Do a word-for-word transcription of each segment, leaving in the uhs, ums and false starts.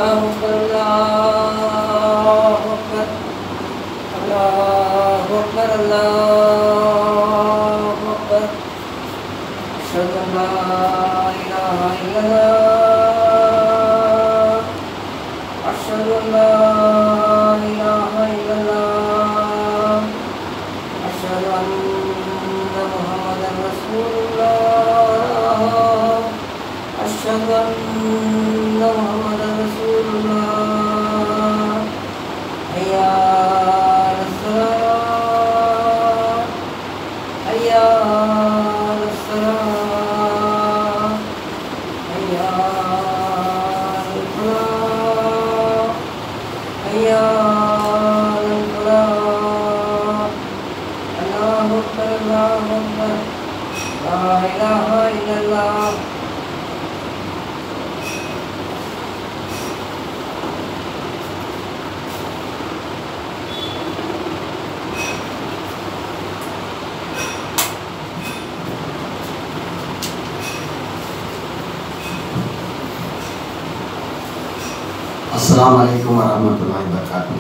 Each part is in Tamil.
अस्सलामु अलैकुम वरहमतुल्लाहि वबरकातुहू।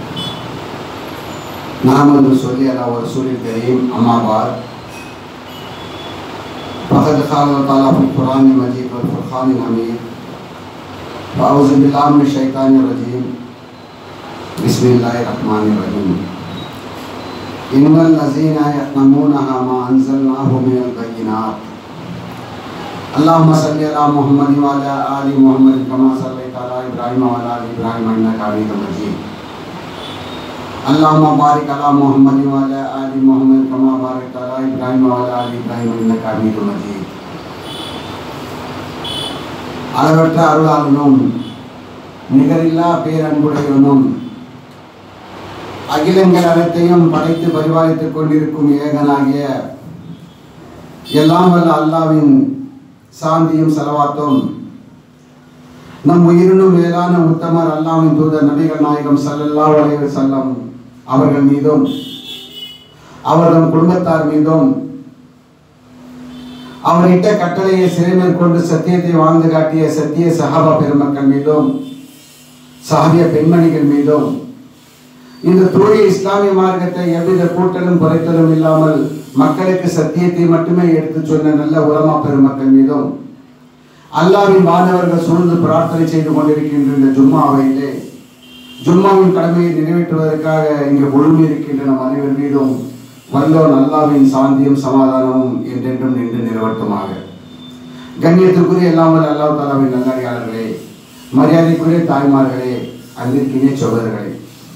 नहमदु सल्ली अला रसूलिल करीम, अम्मा बाद। फ़क़द क़ाल तआला फ़िल क़ुरानिल मजीद वल फ़ुरक़ानिल हमीद। अऊज़ु बिल्लाहि मिनश शैतानिर रजीम। बिस्मिल्लाहिर रहमानिर रहीम। इन्नल लज़ीना यक्तमूना मा अंज़लनाहु मिनल बय्यिनात। अल्लाहुम्मा सल्लि अला मुहम्मद व अला आलि मुहम्मद कमा सल्लैता अला इब्राहीम व अला आलि इब्राहीम इन्नका हमीदुम मजीद। अल्लाहुम्मा बारिक अला मुहम्मद व अला आलि मुहम्मद कमा बारकता अला इब्राहीम व अला आलि इब्राहीम इन्नका हमीदुम मजीद। அளவற்ற அருளாளனும் நிகரில்லா பேரன்புடையவனும் அகிலங்கள் அனைத்தையும் படைத்து பரிபாலித்துக் கொண்டிருக்கும் ஏகனாகிய எல்லாம் வல்ல அல்லாஹ்வின் சாந்தியும் ஸலவாத்தும் நம் உயிரினும் மேலான உத்தமர் அல்லாஹ்வின் தூதர் நபிகள் நாயகம் ஸல்லல்லாஹு அலைஹி வஸல்லம் அவர்கள் மீதும் அவர்தம் குடும்பத்தார் மீதும் அவர் இட்ட கட்டளையை சிறைமேற்கொண்டு சத்தியத்தை வாழ்ந்து காட்டிய சத்திய சஹாபா பெருமக்கள் மீதும் சஹாபிய பெண்மணிகள் மீதும் இந்த தூய இஸ்லாமிய மார்க்கத்தை எவ்வித கூட்டலும் குறைத்தலும் இல்லாமல் மக்களுக்கு சத்தியத்தை மட்டுமே எடுத்து சொன்ன நல்ல உலமா பெருமக்கள் மீதும் அல்லாஹ்வின் வானவர்கள் சூழ்ந்து பிரார்த்தனை செய்து கொண்டிருக்கின்ற இந்த ஜும்மாவிலே ஜும்மாவின் கடமையை நிறைவேற்றுவதற்காக இங்கு ஒழுங்கி இருக்கின்ற நம் அனைவர் மீதும் வல்லோன் அல்லாஹ்வின் சாந்தியும் சமாதானமும் என்றென்றும் நின்று நிலவட்டுமாக. கண்ணியத்திற்குரிய எல்லாம் வல்ல அல்லாஹ் தஆலாவின் நல்லடியார்களே, மரியாதைக்குரிய தாய்மார்களே, அன்பிற்கினிய சகோதரர்களே,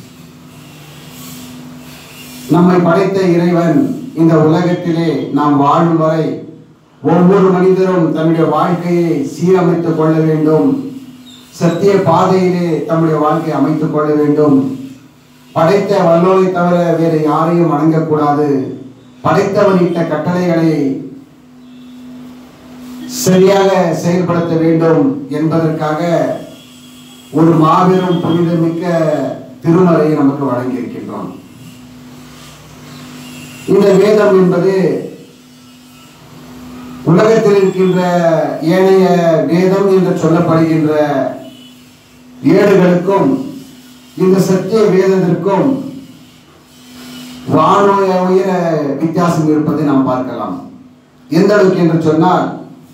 நம்மை படைத்த இறைவன் இந்த உலகத்திலே நாம் வாழும் வரை ஒவ்வொரு மனிதரும் தன்னுடைய வாழ்க்கையை சீரமைத்துக் கொள்ள வேண்டும், சத்திய பாதையிலே தம்முடைய வாழ்க்கையை அமைத்துக் கொள்ள வேண்டும். படைத்த வல்லோனை தவிர வேறு யாரையும் வணங்கக்கூடாது. படைத்தவன் இட்ட கட்டளைகளை சரியாக செயல்படுத்த வேண்டும் என்பதற்காக ஒரு மாபெரும் புனிதமிக்க திருமறையை நமக்கு வழங்கி இருக்கின்றோம். இந்த வேதம் என்பது உலகத்தில் இருக்கின்ற ஏனைய வேதம் என்று சொல்லப்படுகின்ற ஏடுகளுக்கும் இந்த சத்திய வேதத்திற்கும் வானோய உயர வித்தியாசம் இருப்பதை நாம் பார்க்கலாம். எந்த அளவுக்கு என்று சொன்னால்,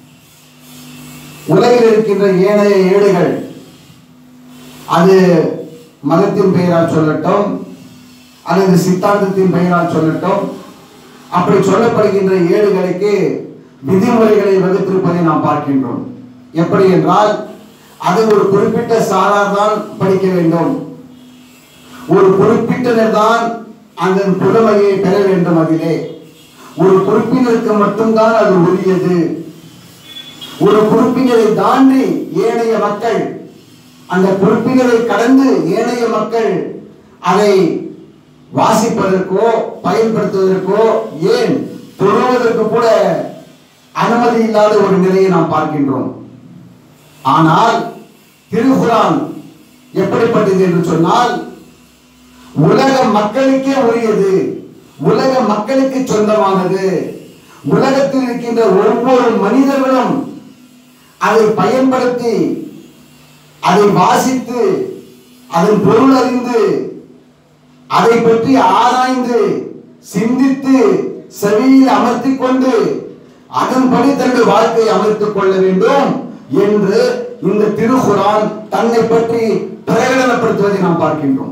உலகில் இருக்கின்ற ஏனைய ஏடுகள் அது மதத்தின் பெயரால் சொல்லட்டும் அல்லது சித்தாந்தத்தின் பெயரால் சொல்லட்டும், அப்படி சொல்லப்படுகின்ற ஏடுகளுக்கு விதிமுறைகளை வகுத்திருப்பதை நாம் பார்க்கின்றோம். எப்படி என்றால், அது ஒரு குறிப்பிட்ட சாரார் தான் படிக்க வேண்டும், ஒரு குறிப்பிட்டனர் தான் அந்த புலமையை பெற வேண்டும், அதிலே ஒரு குறிப்பினருக்கு மட்டும்தான் அது உரியது. ஒரு குறிப்பினரை தாண்டி ஏனைய மக்கள், அந்த குறிப்பினரை கடந்து ஏனைய மக்கள் அதை வாசிப்பதற்கோ பயன்படுத்துவதற்கோ ஏன் தொழுவதற்கு கூட அனுமதி இல்லாத ஒரு நிலையை நாம் பார்க்கின்றோம். ஆனால் திருக்குர்ஆன் எப்படிப்பட்டது என்று சொன்னால், உலக மக்களுக்கே உரியது, உலக மக்களுக்கு சொந்தமானது. உலகத்தில் இருக்கின்ற ஒவ்வொரு மனிதர்களும் அதை பயன்படுத்தி அதை வாசித்து அதன் பொருள் அறிந்து அதை பற்றி ஆராய்ந்து சிந்தித்து செவியில் அமர்த்திக் கொண்டு அதன்படி தன்னுடைய வாழ்க்கையை அமைத்துக் கொள்ள வேண்டும் என்று இந்த திருக்குர்ஆன் தன்னை பற்றி பிரகடனப்படுத்துவதை நாம் பார்க்கின்றோம்.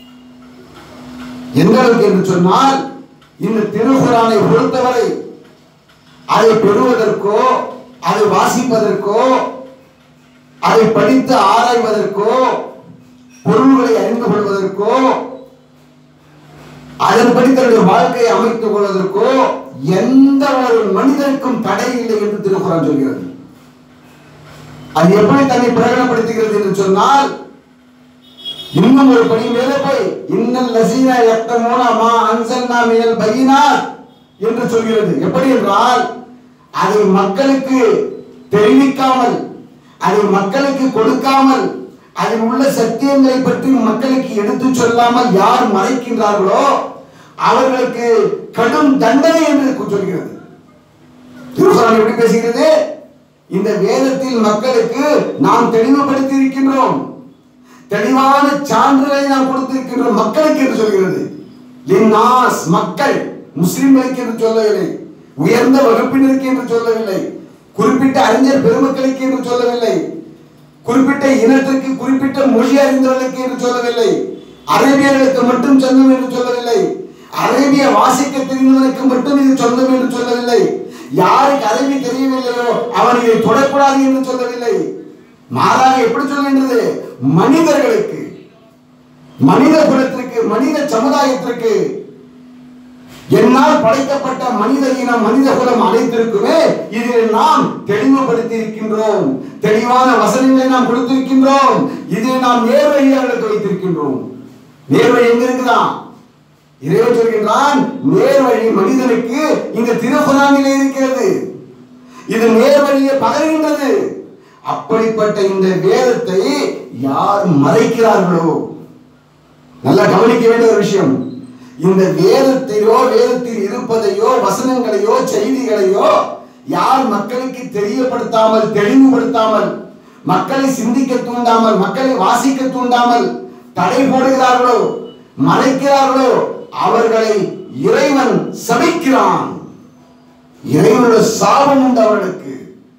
எந்த அளவுக்கு என்று சொன்னால், இந்த திருக்குர்ஆனை பொறுத்தவரை அதை பெறுவதற்கோ அதை வாசிப்பதற்கோ அதை படித்து ஆராய்வதற்கோ பொருள்களை அறிந்து கொள்வதற்கோ அதன்படி தன்னுடைய வாழ்க்கையை அமைத்துக் கொள்வதற்கோ எந்த ஒரு மனிதனுக்கும் தடை இல்லை என்று திருக்குர்ஆன் சொல்கிறது. அது எப்படி தன்னை பிரகடனப்படுத்துகிறது என்று சொன்னால், இன்னும் ஒரு படி மேலே போய் இன்னல் லஸீனா யக்தமூன மா அன்ஸல்னா மினல் பையினாத் என்று சொல்கிறது. எப்படி என்றால், அதை மக்களுக்கு தெரிவிக்காமல் அதை மக்களுக்கு கொடுக்காமல் அதில் உள்ள சத்தியங்களை பற்றி மக்களுக்கு எடுத்து சொல்லாமல் யார் மறைக்கின்றார்களோ அவர்களுக்கு கடும் தண்டனை என்று சொல்கிறது. திருக்குர்ஆன் எப்படி பேசுகிறது? இந்த வேதத்தில் மக்களுக்கு நாம் தெளிவுபடுத்தி இருக்கின்றோம், தெளிவான சான்றுகளை நாம் கொடுத்திருக்கின்றோம் மக்களுக்கு என்று சொல்கிறது. லின்னாஸ் மக்கள், முஸ்லிம்களுக்கு என்று சொல்லவில்லை, உயர்ந்த வகுப்பினருக்கு என்று சொல்லவில்லை, குறிப்பிட்ட அறிஞர் பெருமக்களுக்கு என்று சொல்லவில்லை, குறிப்பிட்ட இனத்திற்கு குறிப்பிட்ட மொழி அறிந்தவர்களுக்கு என்று சொல்லவில்லை, அரேபியர்களுக்கு மட்டும் சொந்தம் என்று சொல்லவில்லை, அரேபிய வாசிக்க தெரிந்தவனுக்கு மட்டும் இது சொந்தம் என்று சொல்லவில்லை, யாருக்கு அரேபி தெரியவில்லையோ அவன் இதை தொடக்கூடாது என்று சொல்லவில்லை. மாறாக எப்படி சொல்கின்றது? மனிதர்களுக்கு, மனித குலத்திற்கு, மனித சமுதாயத்திற்கு, என்னால் படைக்கப்பட்ட மனித இனம் மனித குலம் அனைத்திற்குமே இதில் நாம் தெளிவுபடுத்தி இருக்கின்றோம், தெளிவான வசனங்களை நாம் கொடுத்திருக்கின்றோம், இதில் நாம் நேர்வழியாளர்களுக்கு வைத்திருக்கின்றோம். நேர்வழி எங்க இருக்குதான்? இறைவன் சொல்கின்றான், நேர்வழி மனிதனுக்கு இந்த திருக்குர்ஆனிலே இருக்கிறது, இது நேர்வழியை பகர்கின்றது. அப்படிப்பட்ட இந்த வேதத்தை யார் மறைக்கிறார்களோ, நல்லா கவனிக்க வேண்டிய ஒரு விஷயம், இந்த வேதத்தையோ வேதத்தில் இருப்பதையோ வசனங்களையோ செய்திகளையோ யார் மக்களுக்கு தெரியப்படுத்தாமல் தெளிவுபடுத்தாமல் மக்களை சிந்திக்க தூண்டாமல் மக்களை வாசிக்க தூண்டாமல் தடை போடுகிறார்களோ மறைக்கிறார்களோ அவர்களை இறைவன் சபிக்கிறான், இறைவனுடைய சாபம் உண்டு அவர்களுக்கு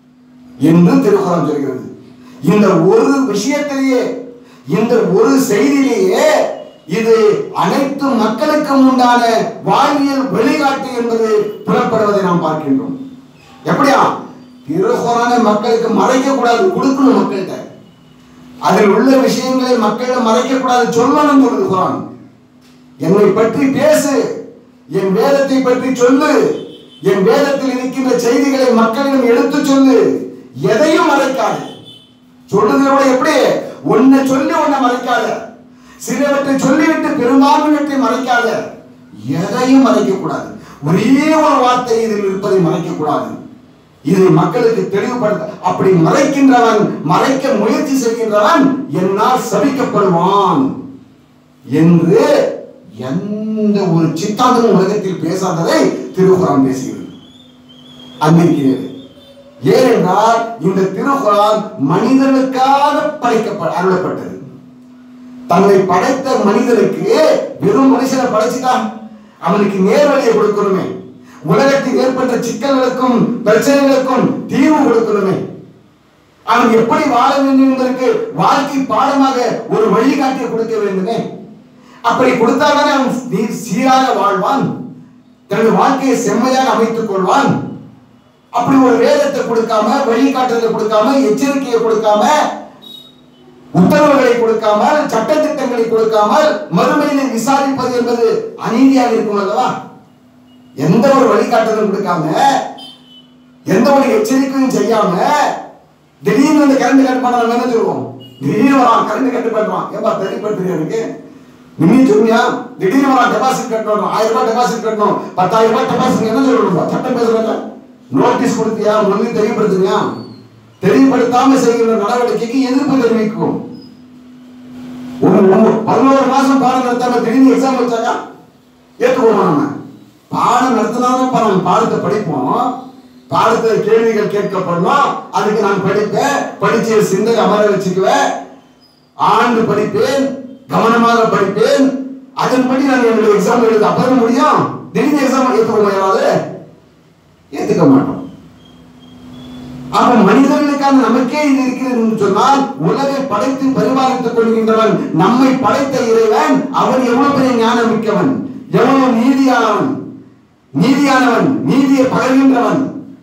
என்று திருக்குர்ஆன் சொல்கிறது. இந்த ஒரு விஷயத்திலேயே, இந்த ஒரு செய்தியிலேயே இது அனைத்து மக்களுக்கும் உண்டான வாழ்வியல் வழிகாட்டு என்பது புறப்படுவதை நாம் பார்க்கின்றோம். எப்படியா? திருக்குர்ஆனை மக்களுக்கு மறைக்க கூடாது, கொடுக்கணும் மக்கள்கிட்ட. அதில் உள்ள விஷயங்களை மக்களிடம் மறைக்க கூடாது, சொல்லணும் சொல்லுது குர்ஆன். என்னை பற்றி பேசு, என் வேதத்தை பற்றி சொல்லு, என் வேதத்தில் இருக்கின்ற செய்திகளை மக்களிடம் எடுத்து சொல்லு, எதையும் மறைக்காது. சொல்லுகிறோட எப்படி? ஒன்னை சொல்லி ஒன்னை மறைக்காத, சிலவற்றை சொல்லிவிட்டு பெரும்பான்மையற்றை மறைக்காத, எதையும் மறைக்க கூடாது. ஒரே ஒரு வார்த்தை இதில் இருப்பதை மறைக்க கூடாது, இதை மக்களுக்கு தெளிவுபடுத்த. அப்படி மறைக்கின்றவன், மறைக்க முயற்சி செய்கின்றவன் என்னால் சபிக்கப்படுவான் என்று எந்த ஒரு சித்தாந்தமும் உலகத்தில் பேசாததை திருக்குர்ஆன் பேசுகிறது. அன்பிற்கிறேன். ஏனென்றால் இந்த திருக்குர்ஆன் மனிதனுக்காக படைக்கப்பட அருளப்பட்டது. தன்னை படைத்த மனிதனுக்கு வெறும் மனுஷனை படைச்சுட்டான், அவனுக்கு நேர்வழியை கொடுக்கணுமே, உலகத்தில் ஏற்பட்ட சிக்கல்களுக்கும் பிரச்சனைகளுக்கும் தீர்வு கொடுக்கணுமே, அவன் எப்படி வாழ வேண்டும் என்பதற்கு வாழ்க்கை பாடமாக ஒரு வழிகாட்டியை கொடுக்க வேண்டுமே. அப்படி கொடுத்தால்தானே அவன் சீராக வாழ்வான், தனது வாழ்க்கையை செம்மையாக அமைத்துக் கொள்வான். அப்படி ஒரு வேதத்தை கொடுக்காம, வழிகாட்டுதலை கொடுக்காம, எச்சரிக்கையை கொடுக்காம, உத்தரவுகளை கொடுக்காமல், சட்டத்திட்டங்களை கொடுக்காமல் மறுமையில் விசாரிப்பது என்பது அநீதியாக இருக்கும் அல்லவா? எந்த ஒரு வழிகாட்டுதலும் கொடுக்காம, எந்த ஒரு எச்சரிக்கையும் செய்யாம திடீர்னு இந்த கரண்ட் கட் பண்ண என்ன சொல்லுவோம்? திடீர்னு வரான் கரண்ட் கட்டு பண்றான், ஏன்பா தெளிப்படுத்துறியா? எனக்கு நீ சொன்னியா? திடீர்னு வரான் டெபாசிட் கட்டணும், ஆயிரம் ரூபாய் டெபாசிட் கட்டணும், பத்தாயிரம் ரூபாய் டெபாசிட் என்ன சொல்லணும்? சட்டம் பேசுறத நோட்டீஸ் கொடுத்தியா? மொழி தெளிவுபடுத்துறியா? தெளிவுபடுத்தாம செய்கிற நடவடிக்கைக்கு எதிர்ப்பு தெரிவிக்கும். பதினோரு மாசம் பாடம் நடத்தாம திடீர்னு எக்ஸாம் வச்சாக்கா ஏற்றுக்கோமா? நம்ம பாடம் நடத்தினாலும் நம்ம பாடத்தை படிப்போம், பாடத்துல கேள்விகள் கேட்கப்படணும், அதுக்கு நான் படிப்பேன், படிச்சு சிந்தனை அமர வச்சுக்குவேன், ஆண்டு படிப்பேன், கவனமாக படிப்பேன், அதன்படி நான் என்னுடைய எக்ஸாம் எழுத அப்புறம் முடியும். திடீர்னு எக்ஸாம் ஏற்றுக்க யாராவது ஏற்றுக்க மாட்டோம். அப்ப மனிதர்களுக்கான நமக்கே இது இருக்கிறது என்று சொன்னால், உலகை படைத்து பரிபாலித்துக் கொள்கின்றவன் நம்மை படைத்த இறைவன் அவன் எவ்வளவு பெரிய ஞானம் மிக்கவன், எவ்வளவு நீதியானவன், நீதியானவன், நீதியை பகர்கின்றவன்.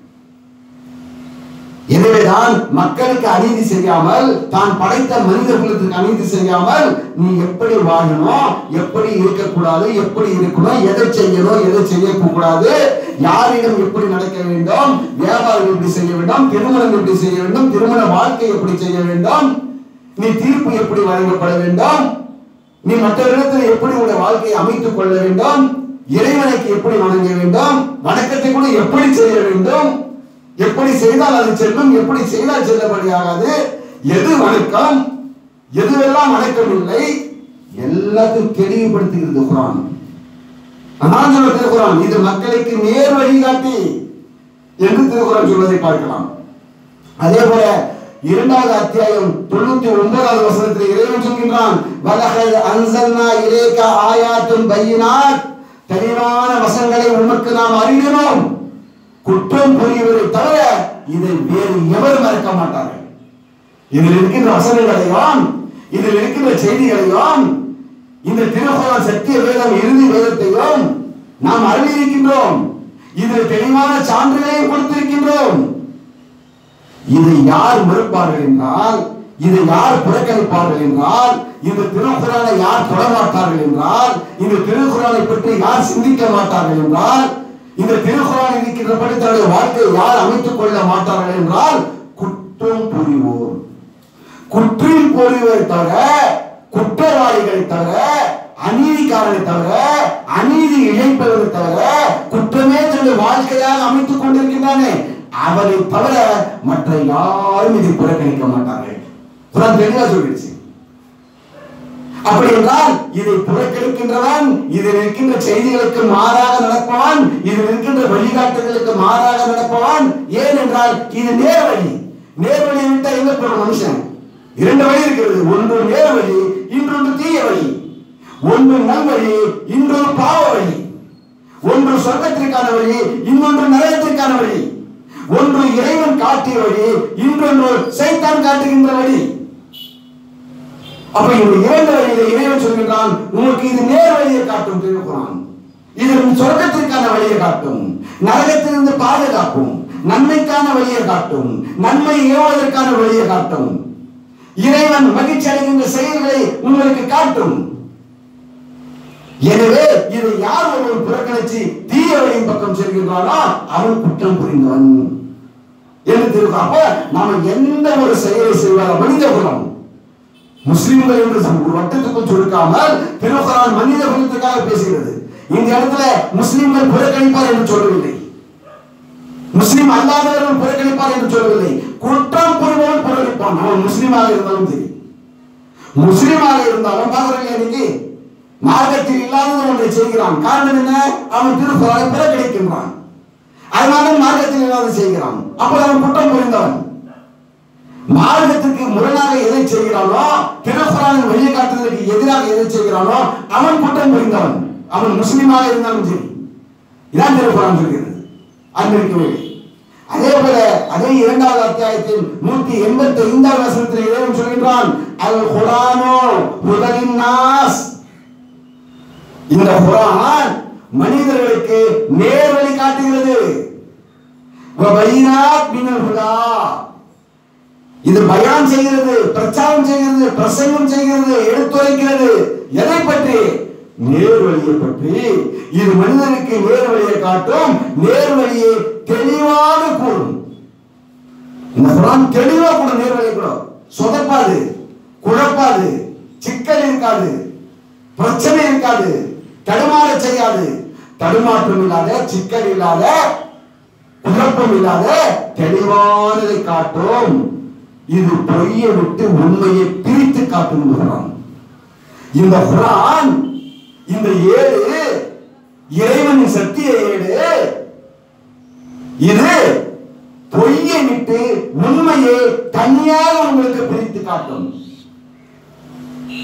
எனவேதான் மக்களுக்கு அநீதி செய்யாமல், தான் படைத்த மனித குலத்துக்கு அநீதி செய்யாமல், நீ எப்படி வாழணும், எப்படி இருக்கக்கூடாது, எப்படி இருக்கணும், எதை செய்யணும், எதை செய்யக்கூடாது, யாரிடம் எப்படி நடக்க வேண்டும், வியாபாரம் எப்படி செய்ய வேண்டும், திருமணம் எப்படி செய்ய வேண்டும், திருமண வாழ்க்கை எப்படி செய்ய வேண்டும், நீ தீர்ப்பு எப்படி வழங்கப்பட வேண்டும், நீ மற்றவரிடத்தில் எப்படி உடைய வாழ்க்கையை அமைத்துக் கொள்ள வேண்டும், இறைவனுக்கு எப்படி வணங்க வேண்டும், வணக்கத்தை கூட எப்படி செய்ய வேண்டும், எப்படி செய்தால் அது செல்லும், எப்படி செய்தால் செல்லப்படியாகாது, எது வணக்கம், எதுவெல்லாம் வணக்கம் இல்லை, எல்லாத்தையும் தெளிவுபடுத்துகிறது குர்ஆன். அதான் சொல்ல திருக்குறான், இது மக்களுக்கு நேர் வழிகாட்டி என்று திருக்குறான் சொல்வதை பார்க்கலாம். அதே போல இரண்டாவது அத்தியாயம் தொண்ணூத்தி ஒன்பதாவது வசனத்தில் இறைவன் சொல்கின்றான், வலகத் அன்ஸல்னா இலைக ஆயாத்துன் பையினாத், தெளிவான வசனங்களை உமக்கு நாம் அறிகிறோம், குற்றம் புரிவதை தவிர இதை வேறு எவரும் மறக்க மாட்டார்கள். இதில் இருக்கின்ற வசனங்களையும் இதில் இருக்கின்ற செய்திகளையும் இந்த திருக்குர்ஆன் சத்திய வேதம் இறுதி வேதத்தையும் நாம் அறிந்திருக்கின்றோம். இதில் தெளிவான சான்றுகளையும் கொடுத்திருக்கின்றோம். இதை யார் மறுப்பார்கள் என்றால், இதை யார் புறக்கணிப்பார்கள் என்றால், இந்த திருக்குர்ஆனை யார் தொடமாட்டார்கள் என்றால், இந்த திருக்குர்ஆனை பற்றி யார் சிந்திக்க மாட்டார்கள் என்றால், இந்த திருக்குர்ஆன் இருக்கின்றபடி தன்னுடைய வாழ்க்கையை யார் அமைத்துக் கொள்ள மாட்டார்கள் என்றால், குற்றம் புரிவோர், குற்றம் புரிவோரை தவிர, குற்றவாளிகளை தவிர, அநீதிக்காரனை தவிர, அநீதி இழைப்பவரை தவிர, குற்றமே தன்னுடைய வாழ்க்கையாக அமைத்துக் கொண்டிருக்கின்றானே அவனை தவிர மற்ற யாரும் இதை புறக்கணிக்க மாட்டார்கள். குர்ஆன் தெளிவா சொல்லிடுச்சு. அப்படி என்றால் இதை புறக்கணிக்கின்றவன், இதில் இருக்கின்ற செய்திகளுக்கு மாறாக நடப்பவன், இதில் இருக்கின்ற வழிகாட்டுதலுக்கு மாறாக நடப்பவன். ஏன் என்றால் இது நேர் வழி. நேர் வழியை விட்டா எங்க போற மனுஷன்? இரண்டு வழி இருக்கிறது. ஒன்று நேர் வழி, இன்னொன்று தீய வழி. ஒன்று நல்வழி, இன்னொரு பாவ வழி. ஒன்று சொர்க்கத்திற்கான வழி, இன்னொன்று நரகத்திற்கான வழி. ஒன்று இறைவன் காட்டிய வழி, இன்னொன்று சைத்தான் காட்டுகின்ற வழி. அப்ப இந்த இரண்டு வழியில இறைவன் சொல்கின்றான், உங்களுக்கு இது நேர் வழியை காட்டும் திருக்குர்ஆன், இது சொர்க்கத்திற்கான வழியை காட்டும், நரகத்திலிருந்து பாதுகாப்பும், நன்மைக்கான வழியை காட்டும், நன்மை ஏவுவதற்கான வழியை காட்டும், இறைவன் மகிழ்ச்சி அடைகின்ற செயல்களை உங்களுக்கு காட்டும். எனவே இதை யார் ஒருவன் புறக்கணிச்சு தீய வழியின் பக்கம் செல்கின்றானோ அவன் குற்றம் புரிந்தவன் என்று திருக்குறள். அப்ப நாம எந்த ஒரு செயலை செய்வார் மனித குலம், முஸ்லிம்கள் என்று ஒரு வட்டத்துக்குள் சுருக்காமல் திருக்குர்ஆன் மனித குலத்துக்காக பேசுகிறது. இந்த இடத்துல முஸ்லிம்கள் புறக்கணிப்பார் என்று சொல்லவில்லை, முஸ்லிம் அல்லாதவர்கள் புறக்கணிப்பார் என்று சொல்லவில்லை. குற்றம் புரிபவன் புறக்கணிப்பான், அவன் முஸ்லிமாக இருந்தாலும் சரி. முஸ்லிமாக இருந்தாலும் பாக்குறீங்க, இன்னைக்கு மார்க்கத்தில் இல்லாதது ஒன்றை செய்கிறான். காரணம் என்ன? அவன் திருக்குர்ஆனை புறக்கணிக்கின்றான், அதனால மார்க்கத்தில் இல்லாத செய்கிறான். அப்போ அவன் குற்றம் புரிந்தவன். மார்க்கத்துக்கு முரணாக எதை செய்கிறானோ, திருக்குர்ஆனின் வழிகாட்டுதலுக்கு எதிராக எதை செய்கிறானோ அவன் குற்றம் புரிந்தவன், அவன் முஸ்லிமாக இருந்தாலும் சரி. இதான் திருக்குர்ஆன் சொல்கிறது. அன்பிற்குரிய அதே போல அதே இரண்டாவது அத்தியாயத்தில் நூத்தி எண்பத்தி ஐந்தாவது வசனத்தில் இறைவன் சொல்கின்றான், அல் குர்ஆனோ ஹுதலின் நாஸ், இந்த குர்ஆன் மனிதர்களுக்கு நேர் வழி காட்டுகிறது. வபைனாத் மினல் ஹுதா, இது பயான் செய்கிறது, பிரச்சாரம் செய்கிறது, பிரசங்கம் செய்கிறது, எடுத்துரைக்கிறது. எதை பற்றி? நேர் வழியை பற்றி. இது மனிதனுக்கு நேர் வழியை காட்டும், நேர் வழியை தெளிவாக கூறும். இந்த குர்ஆன் தெளிவா கூட நேர் வழியை கூட சொதப்பாது, குழப்பாது, சிக்கல் இருக்காது, பிரச்சனை இருக்காது, தடுமாற செய்யாது. தடுமாற்றம் இல்லாத, சிக்கல் இல்லாத, குழப்பம் இல்லாத தெளிவானதை காட்டும். இது பொய்யை விட்டு உண்மையை பிரித்து காட்டும் குர்ஆன். இந்த குர்ஆன், இந்த ஏடு இறைவனின் சத்திய ஏடு, இது பொய்யை விட்டு உண்மையை தனியாக உங்களுக்கு பிரித்து காட்டும்.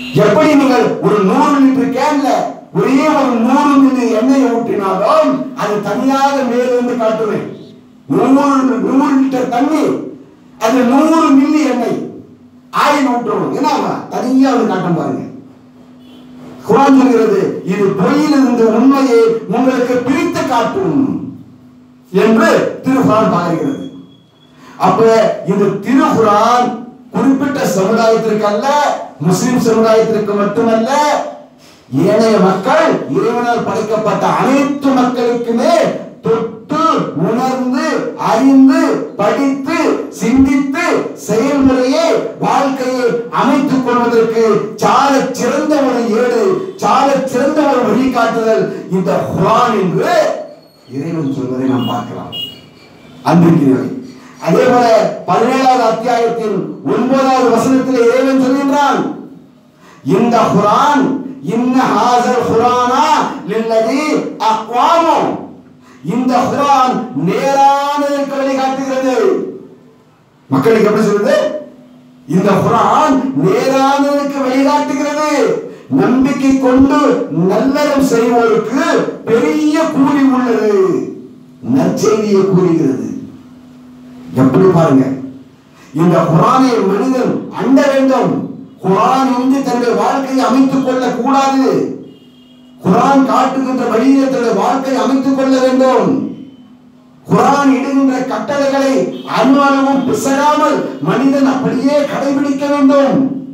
எப்படி நீங்கள் ஒரு நூறு லிட்டர் கேன்ல ஒரே ஒரு நூறு மில்லி எண்ணெயை ஊற்றினாலும் அது தனியாக மேலிருந்து காட்டுவேன். நூறு நூறு லிட்டர் தண்ணி, அது நூறு மில்லி எண்ணெய் ஆயில் ஊற்றணும். என்ன தனியா வந்து காட்டும் பாருங்க. குர்ஆன் சொல்கிறது இது பொய்யிலிருந்து உண்மையை உங்களுக்கு பிரித்து காட்டும் என்று திருக்குர்ஆன் பாருகிறது. அப்ப இந்த திருக்குர்ஆன் குறிப்பிட்ட சமுதாயத்திற்கு அல்ல, முஸ்லிம் சமுதாயத்திற்கு மட்டுமல்ல, ஏனைய மக்கள் இறைவனால் படைக்கப்பட்ட அனைத்து மக்களுக்குமே தொட்டு உணர்ந்து அறிந்து படித்து சிந்தித்து செயல்முறையை வாழ்க்கையை அமைத்துக் கொள்வதற்கு சால சிறந்த ஒரு ஏடு, சால சிறந்த ஒரு வழிகாட்டுதல் இந்த குர்ஆன் என்று இறைவன் சொல்வதை நாம் பார்க்கலாம். அன்பிற்கினரை அதே போல பதினேழாவது அத்தியாயத்தின் ஒன்பதாவது வசனத்தில் இறைவன் சொல்கின்றான், இந்த குர்ஆன் இன்ன ஹாஸல் குர்ஆனா லில்லதி அக்வாமு, இந்த குர்ஆன் நேரானதற்கு வழிகாட்டுகிறது. மக்களுக்கு எப்படி சொல்றது? இந்த குர்ஆன் நேரானதற்கு வழிகாட்டுகிறது. நம்பிக்கை கொண்டு நல்லறம் செய்வோருக்கு பெரிய கூலி உள்ளது, நற்செய்தியை கூறுகிறது. எப்படி பாருங்க, இந்த குர்ஆனை மனிதன் அண்ட வேண்டும். குர்ஆன் இன்றி தன்னுடைய வாழ்க்கையை அமைத்துக் கொள்ள கூடாது. குர்ஆன் காட்டுகின்ற வழியிலே தன்னுடைய வாழ்க்கையை அமைத்துக் கொள்ள வேண்டும். குர்ஆன் இடுகின்ற கட்டளைகளை அனுமானமும் பிசகாமல் மனிதன் அப்படியே கடைபிடிக்க வேண்டும்.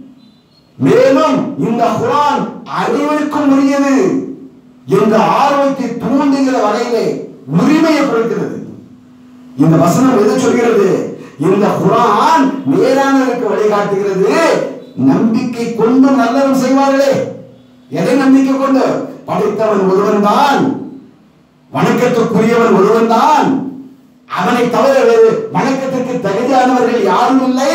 மேலும் இந்த குர்ஆன் அனைவருக்கும் உரியது என்ற ஆர்வத்தை தூண்டுகிற வகையிலே உரிமையை கொடுக்கிறது. இந்த வசனம் எது சொல்கிறது? இந்த குர்ஆன் நேரானதற்கு வழிகாட்டுகிறது. நம்பிக்கை கொண்டு நல்லறம் செய்வார்களே. எதை நம்பிக்கை கொண்டு? படைத்தவன் ஒருவன் தான், வணக்கத்துக்குரியவன் ஒருவன் தான், அவனை தவிர வேறு வணக்கத்திற்கு தகுதியானவர்கள் யாரும் இல்லை.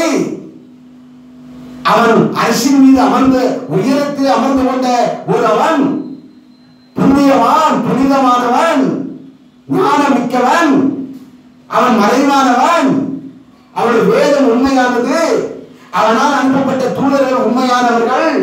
அவன் அரசின் மீது அமர்ந்த உயரத்தில் அமர்ந்து கொண்ட ஒருவன், புண்ணியவான், புனிதமானவன், ஞானமிக்கவன், அவன் மறைவானவன், அவனுடைய வேதம் உண்மையானது, அவனால் அனுப்பப்பட்ட தூதர்கள் உண்மையானவர்கள்.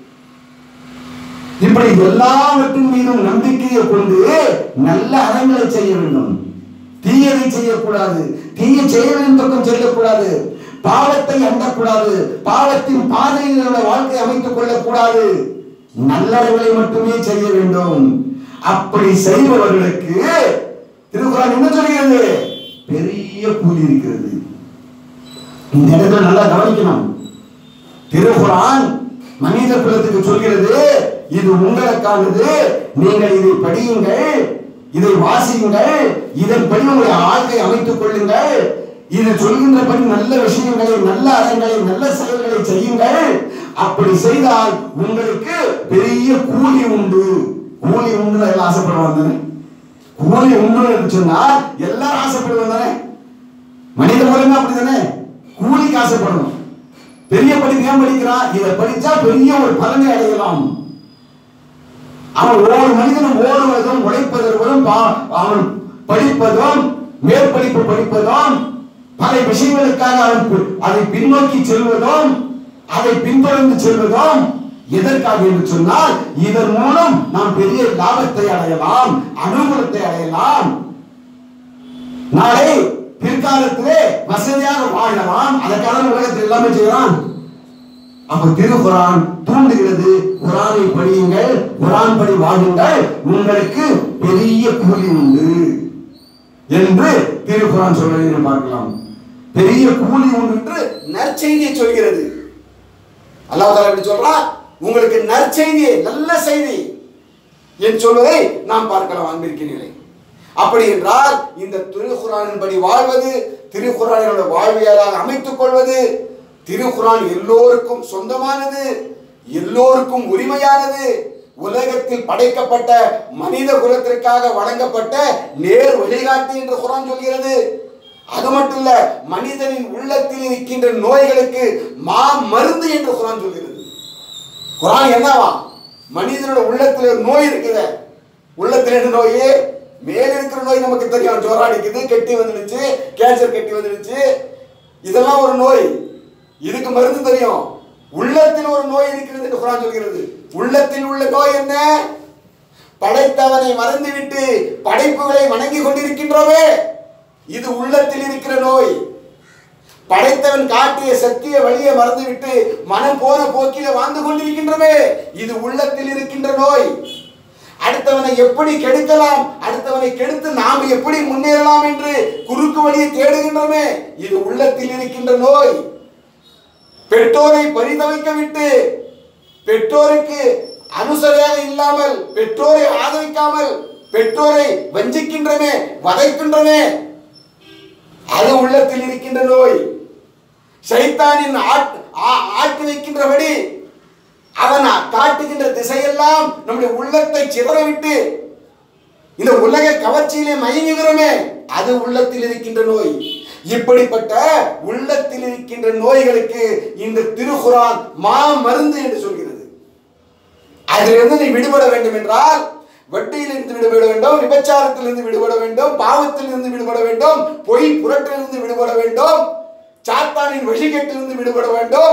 இப்படி எல்லாவற்றின் மீதும் நம்பிக்கையை கொண்டு நல்ல அறங்களை செய்ய வேண்டும். தீயதை செய்யக்கூடாது, தீய செயலின் பக்கம் செல்லக்கூடாது, பாவத்தை அண்டக்கூடாது, பாவத்தின் பாதையில் வாழ்க்கை அமைத்துக் கொள்ளக்கூடாது, நல்லறங்களை மட்டுமே செய்ய வேண்டும். அப்படி செய்பவர்களுக்கு திருக்குர்ஆன் என்ன சொல்கிறது? பெரிய கூலி இருக்கிறது. இந்த இடத்துல நல்லா கவனிக்கணும். திருக்குர்ஆன் மனித குலத்துக்கு சொல்கிறது, இது உங்களுக்கானது, நீங்கள் இதை படியுங்கள், இதை வாசியுங்கள், இதன்படி உங்களுடைய வாழ்க்கை அமைத்துக் கொள்ளுங்கள், இது சொல்கின்றபடி நல்ல விஷயங்களை, நல்ல அறங்களை, நல்ல செயல்களை செய்யுங்கள். அப்படி செய்தால் உங்களுக்கு பெரிய கூலி உண்டு. கூலி உண்டு எல்லாம் ஆசைப்படுவாங்க. கூலி உண்டு சொன்னால் எல்லாரும் ஆசைப்படுவாங்க தானே. மனித மூலமே அப்படித்தானே, கூலிக்கு ஆசைப்படணும். பெரிய படிப்பு ஏன் படிக்கிறான்? இதை படிச்சா பெரிய ஒரு பலனை அடையலாம். அவன் ஒவ்வொரு மனிதனும் ஓடுவதும் உழைப்பதற்கும் அவன் படிப்பதும் மேற்படிப்பு படிப்பதும் பல விஷயங்களுக்காக அவன் அதை பின்னோக்கி செல்வதும் அதை பின்தொடர்ந்து செல்வதும் எதற்காக என்று சொன்னால், இதன் மூலம் நாம் பெரிய லாபத்தை அடையலாம், அனுகூலத்தை அடையலாம், நாளை பிற்காலத்திலே வசதியாக வாழலாம். அதற்கான உலகத்தில் எல்லாமே செய்யலாம். அப்ப திருக்குர்ஆன் தூண்டுகிறது, குர்ஆனை படியுங்கள், குர்ஆன் படி வாழுங்கள், உங்களுக்கு பெரிய கூலி உண்டு என்று திருக்குர்ஆன் சொல்வதை பார்க்கலாம். பெரிய கூலி உண்டு என்று நற்செய்தியை சொல்கிறது. அல்லாஹ் தஆலா எப்படி சொல்றான்? உங்களுக்கு நற்செய்தியை, நல்ல செய்தி என்று சொல்வதை நாம் பார்க்கலாம். அன்பிற்கினிலே அப்படி என்றால் இந்த திருக்குர்ஆனின் படி வாழ்வது, திருக்குர்ஆனினுடைய வாழ்வியலாக அமைத்துக் கொள்வது, திருக்குர்ஆன் எல்லோருக்கும் சொந்தமானது, எல்லோருக்கும் உரிமையானது, உலகத்தில் படைக்கப்பட்ட மனித குலத்திற்காக வழங்கப்பட்ட நேர் வழிகாட்டி என்று குர்ஆன் சொல்கிறது. அது மட்டும் இல்ல, மனிதனின் உள்ளத்தில் இருக்கின்ற நோய்களுக்கு மா மருந்து என்று குர்ஆன் சொல்கிறது. குர்ஆன் என்னவா? மனிதனோட உள்ளத்தில் ஒரு நோய் இருக்குது. உள்ளத்தில் என்ன நோய்? மேல இருக்கிற நோய் நமக்கு தெரியும், ஜுரம் அடிக்குது, கெட்டி வந்துடுச்சு, கேன்சர் கெட்டி வந்துடுச்சு, இதெல்லாம் ஒரு நோய். இதுக்கு மருந்து தெரியும். உள்ளத்தில் ஒரு நோய் இருக்கிறது என்று குர்ஆன் சொல்கிறது. உள்ளத்தில் உள்ள நோய் என்ன? படைத்தவனை மறந்துவிட்டு படைப்புகளை வணங்கி கொண்டிருக்கின்றோமே, இது உள்ளத்தில் இருக்கிற நோய். படைத்தவன் காட்டிய சத்திய வழியை மறந்துவிட்டு மனம் போன போக்கில வாழ்ந்து கொண்டிருக்கின்றோமே, இது உள்ளத்தில் இருக்கின்ற நோய். அடுத்தவனை எப்படி கெடுக்கலாம், அடுத்தவனை கெடுத்து நாம் எப்படி முன்னேறலாம் என்று குறுக்கு வழியை தேடுகின்றோமே, இது உள்ளத்தில் இருக்கின்ற நோய். பெற்றோரை பரிதவிக்க விட்டு பெற்றோருக்கு அனுசரியாக இல்லாமல் பெற்றோரை ஆதரிக்காமல் பெற்றோரை வஞ்சிக்கின்றமே, வதைக்கின்றமே, அது உள்ளத்தில் இருக்கின்ற நோய். ஷைத்தானின் ஆட்டி வைக்கின்றபடி அவன் காட்டுகின்ற திசையெல்லாம் நம்முடைய உள்ளத்தை சிதறவிட்டு இந்த உலக கவர்ச்சியிலே மயங்குகிறோமே, அது உள்ளத்தில் இருக்கின்ற நோய். இப்படிப்பட்ட உள்ளத்தில் இருக்கின்ற நோய்களுக்கு இந்த திருக்குர்ஆன் மா மருந்து என்று சொல்கிறது. அதிலிருந்து நீ விடுபட வேண்டும் என்றால் வட்டியிலிருந்து விடுபட வேண்டும், விபச்சாரத்திலிருந்து விடுபட வேண்டும், பாவத்திலிருந்து விடுபட வேண்டும், பொய் புரட்டிலிருந்து விடுபட வேண்டும், சாத்தானின் வழிகேட்டிலிருந்து விடுபட வேண்டும்,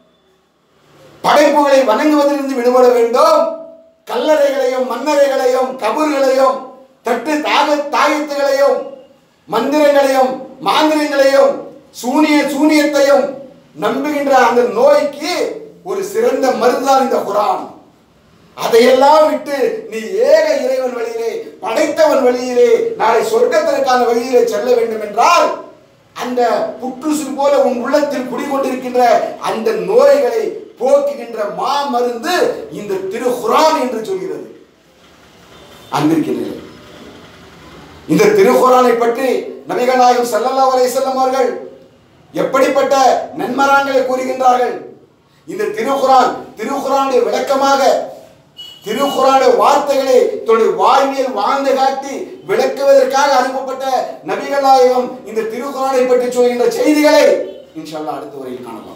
படைப்புகளை வணங்குவதிலிருந்து விடுபட வேண்டும், கல்லறைகளையும் மன்னரைகளையும் கபர்களையும் தட்டு தாக தாயத்துகளையும் மந்திரங்களையும் மாந்திரங்களையும் சூனிய சூனியத்தையும் நம்புகின்ற அந்த நோய்க்கு ஒரு சிறந்த மருந்துதான் இந்த குர்ஆன். அதையெல்லாம் விட்டு நீ ஏக இறைவன் வழியிலே படைத்தவன் வழியிலே நாளை சொர்க்கத்திற்கான வழியிலே செல்ல வேண்டும் என்றால் அந்த புற்றுசு போல உன் உள்ளத்தில் குடிகொண்டிருக்கின்ற அந்த நோய்களை போக்குகின்ற மா மருந்து இந்த திருக்குர்ஆன் என்று சொல்கிறது. அன்பிற்கின்றனர், இந்த திருக்குர்ஆனை பற்றி நபிகள் நாயகம் ஸல்லல்லாஹு அலைஹி வஸல்லம் அவர்கள் எப்படிப்பட்ட நன்மரான்களை கூறுகின்றார்கள். இந்த திருக்குர்ஆன் திருக்குர்ஆனுடைய விளக்கமாக திருக்குர்ஆனுடைய வார்த்தைகளை தன்னுடைய வாழ்வியல் வாழ்ந்து காட்டி விளக்குவதற்காக அனுப்பப்பட்ட நபிகள் நாயகம் இந்த திருக்குர்ஆனை பற்றி சொல்கின்ற செய்திகளை இன்ஷா அல்லாஹ் அடுத்த உரையில் காணலாம்.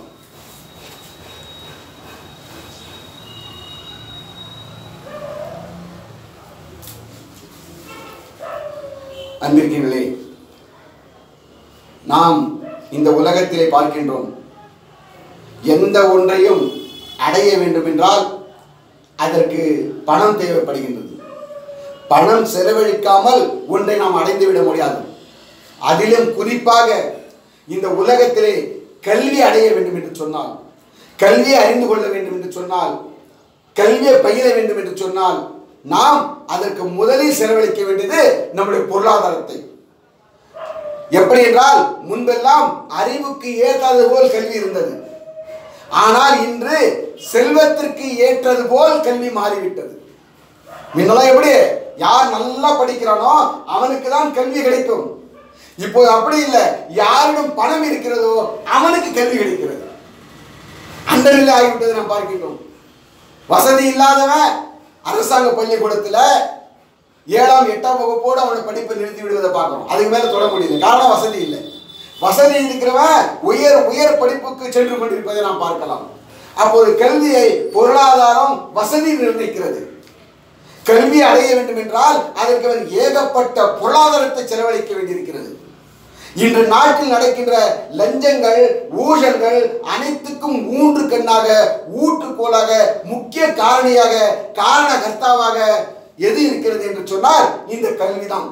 அன்பிற்கின்றே, நாம் இந்த உலகத்திலே பார்க்கின்றோம், எந்த ஒன்றையும் அடைய வேண்டும் என்றால் அதற்கு பணம் தேவைப்படுகின்றது. பணம் செலவழிக்காமல் ஒன்றை நாம் அடைந்து விட முடியாது. அதிலும் குறிப்பாக இந்த உலகத்திலே கல்வி அடைய வேண்டும் என்று சொன்னால், கல்வியை அறிந்து கொள்ள வேண்டும் என்று சொன்னால், கல்வியை பயிர வேண்டும் என்று சொன்னால் நாம் அதற்கு முதலில் செலவழிக்க வேண்டியது நம்முடைய பொருளாதாரத்தை. எப்படி என்றால் முன்பெல்லாம் அறிவுக்கு ஏற்றது போல் கல்வி இருந்தது. ஆனால் இன்று செல்வத்திற்கு ஏற்றது போல் கல்வி மாறிவிட்டது. முன்னெல்லாம் எப்படி யார் நல்லா படிக்கிறானோ அவனுக்கு தான் கல்வி கிடைக்கும். இப்போ அப்படி இல்லை, யாரிடம் பணம் இருக்கிறதோ அவனுக்கு கல்வி கிடைக்கிறது. அந்த நிலை ஆகிவிட்டது நாம் பார்க்கின்றோம். வசதி இல்லாதவன் அரசாங்க பள்ளிக்கூடத்தில் ஏழாம் எட்டாம் வகுப்போடு அவனை படிப்பை நிறுத்தி விடுவதை பார்க்கிறோம். அதுக்கு மேலே தொட முடியல, காரணம் வசதி இல்லை. வசதி இருக்கிறவன் உயர் உயர் படிப்புக்கு சென்று கொண்டிருப்பதை நாம் பார்க்கலாம். அப்போது கல்வியை பொருளாதாரம் வசதி நிர்ணயிக்கிறது. கல்வி அடைய வேண்டும் என்றால் அதற்கு அவன் ஏகப்பட்ட பொருளாதாரத்தை செலவழிக்க வேண்டியிருக்கிறது. இன்று நாட்டில் நடக்கின்ற லஞ்சங்கள் ஊழல்கள் அனைத்துக்கும் ஊன்று கண்ணாக ஊற்றுக்கோலாக முக்கிய காரணியாக காரணகர்த்தாவாக எது இருக்கிறது என்று சொன்னால் இந்த கல்விதான்.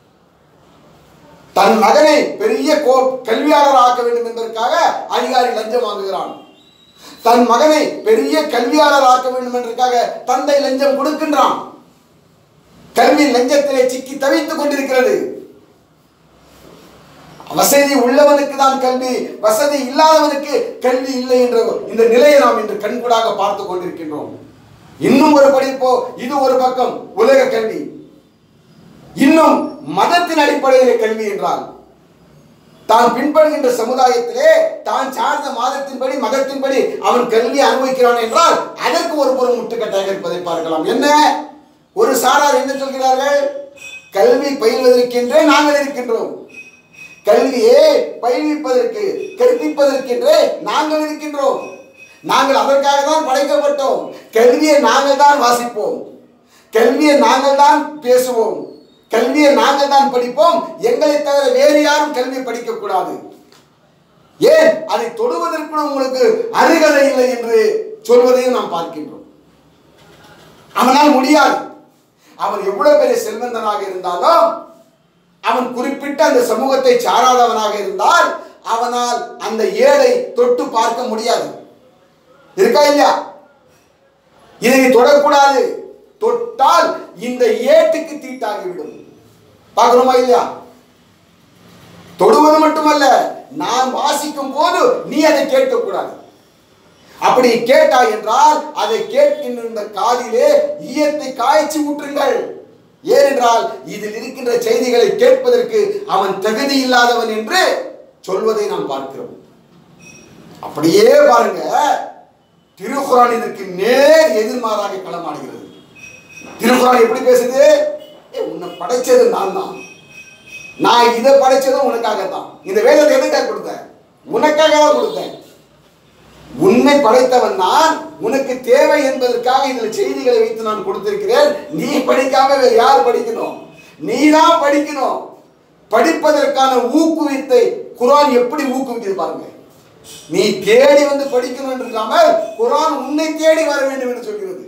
தன் மகனை பெரிய கல்வியாளர் ஆக்க வேண்டும் என்பதற்காக அதிகாரி லஞ்சம் வாங்குகிறான். தன் மகனை பெரிய கல்வியாளர் ஆக்க வேண்டும் என்பதற்காக தந்தை லஞ்சம் கொடுக்கின்றான். கல்வி லஞ்சத்திலே சிக்கி தவித்துக் கொண்டிருக்கிறது. வசதி உள்ளவனுக்கு தான் கல்வி, வசதி இல்லாதவனுக்கு கல்வி இல்லை என்ற இந்த நிலையை நாம் இன்று கண்கூடாக பார்த்து கொண்டிருக்கின்றோம். இன்னும் ஒரு படிப்போ இது ஒரு பக்கம் உலக கல்வி, இன்னும் மதத்தின் அடிப்படையிலே கல்வி என்றால் தான் பின்பற்றுகின்ற சமுதாயத்திலே தான் சார்ந்த மாதத்தின்படி மதத்தின்படி அவன் கல்வி அனுபவிக்கிறான் என்றால் அதற்கு ஒரு புறம் முட்டுக்கட்டாக இருப்பதை பார்க்கலாம். என்ன ஒரு சாரார் என்ன சொல்கிறார்கள்? கல்வி பயில்வதற்கென்றே நாங்கள் இருக்கின்றோம், கல்வியை பயில்விப்பதற்கு கற்பிப்பதற்கென்றே நாங்கள் இருக்கின்றோம், நாங்கள் அதற்காக தான் படைக்கப்பட்டோம், கல்வியை நாங்கள் தான் வாசிப்போம், கல்வியை நாங்கள் தான் பேசுவோம், கல்வியை நாங்கள் தான் படிப்போம், எங்களை தவிர வேறு யாரும் கல்வியை படிக்க கூடாது. ஏன் அதை தொடுவதற்கு உங்களுக்கு அருகதை இல்லை என்று சொல்வதையும் நாம் பார்க்கின்றோம். அவனால் முடியாது. அவன் எவ்வளவு பெரிய செல்வந்தனாக இருந்தாலும், அவன் குறிப்பிட்ட அந்த சமூகத்தை சாராதவனாக இருந்தால் அவனால் அந்த ஏழை தொட்டு பார்க்க முடியாது. இருக்கா இல்லையா? இதை தொடக்கூடாது. தொட்டால் இந்த ஏட்டுக்கு தீட்டாகிவிடும். பார்க்கிறோமா இல்லையா? தொடுவது மட்டுமல்ல, நான் வாசிக்கும் போது நீ அதை கேட்கக்கூடாது. அப்படி கேட்டாய் என்றால் அதை கேட்கின்ற காதிலே ஈயத்தை காய்ச்சி ஊற்றுங்கள். ஏனென்றால் இதில் இருக்கின்ற செய்திகளை கேட்பதற்கு அவன் தகுதி இல்லாதவன் என்று சொல்வதை நாம் பார்க்கிறோம். அப்படியே பாருங்க, திருக்குர்ஆன் இதற்கு நேர் எதிர்மாறாக களமாடுகிறது. திருக்குர்ஆன் எப்படி பேசுது? உன்னை படைச்சது நான் தான், நான் இதை படைச்சதும் உனக்காகத்தான். இந்த வேதத்தை எதுக்காக கொடுத்தேன்? உனக்காக தான் கொடுத்தேன். உன்னை படைத்தவன் நான், உனக்கு தேவை என்பதற்காக இதில் செய்திகளை வைத்து நான் கொடுத்திருக்கிறேன். நீ படிக்காம வேறு யார் படிக்கணும்? நீ தான் படிக்கணும். படிப்பதற்கான ஊக்குவித்தை குர்ஆன் எப்படி ஊக்குவிக்குது பாருங்க. நீ தேடி வந்து படிக்கணும் என்று இல்லாமல் குர்ஆன் உன்னை தேடி வர வேண்டும் என்று சொல்கிறது.